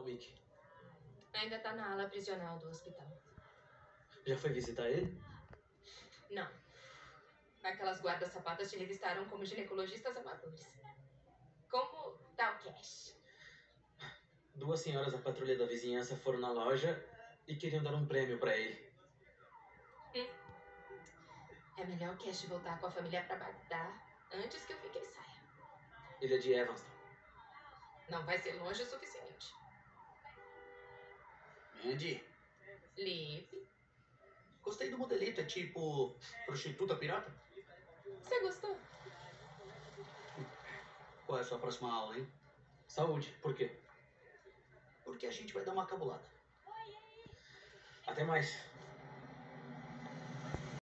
O Mickey. Ainda tá na ala prisional do hospital. Já foi visitar ele? Não. Aquelas guardas sapatas te revistaram como ginecologistas amadores. Como tá o cash? 2 senhoras da patrulha da vizinhança foram na loja e queriam dar um prêmio pra ele. É melhor o Cash voltar com a família pra Bagdá antes que o Mickey saia. Ele é de Evanston. Não vai ser longe o suficiente. Andy, Liv, gostei do modelito. É tipo prostituta pirata? você gostou? Qual é a sua próxima aula, hein? Saúde, por quê? Porque a gente vai dar uma cabulada. Até mais.